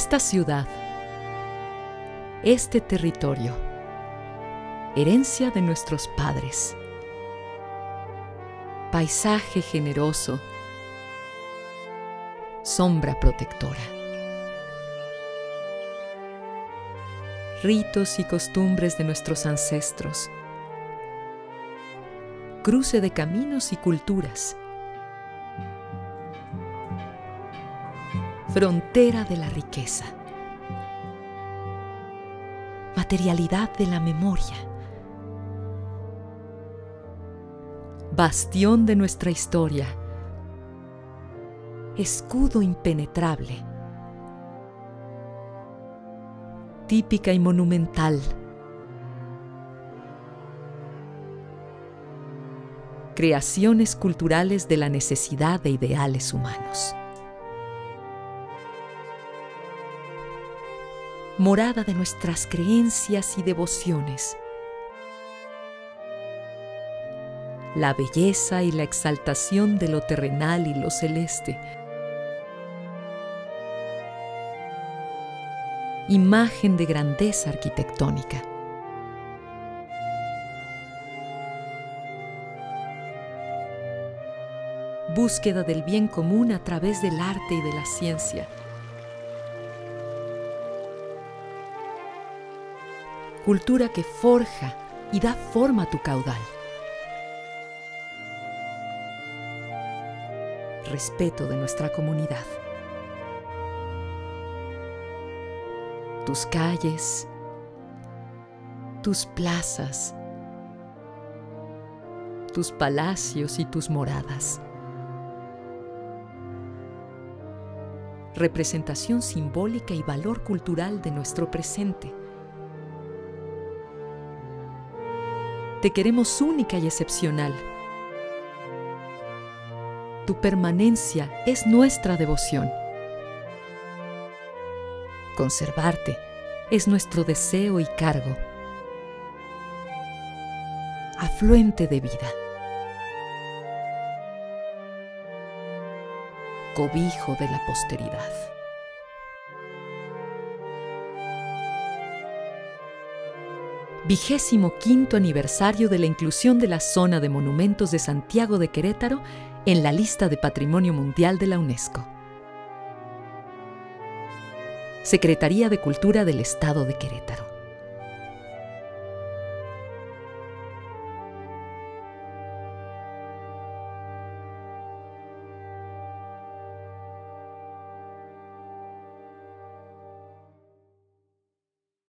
Esta ciudad, este territorio, herencia de nuestros padres, paisaje generoso, sombra protectora, ritos y costumbres de nuestros ancestros, cruce de caminos y culturas, frontera de la riqueza, materialidad de la memoria, bastión de nuestra historia, escudo impenetrable, típica y monumental, creaciones culturales de la necesidad de ideales humanos. Morada de nuestras creencias y devociones. La belleza y la exaltación de lo terrenal y lo celeste. Imagen de grandeza arquitectónica. Búsqueda del bien común a través del arte y de la ciencia. Cultura que forja y da forma a tu caudal. Respeto de nuestra comunidad. Tus calles, tus plazas, tus palacios y tus moradas. Representación simbólica y valor cultural de nuestro presente. Te queremos única y excepcional. Tu permanencia es nuestra devoción. Conservarte es nuestro deseo y cargo. Afluente de vida. Cobijo de la posteridad. XXV aniversario de la inclusión de la zona de monumentos de Santiago de Querétaro en la lista de Patrimonio Mundial de la UNESCO. Secretaría de Cultura del Estado de Querétaro.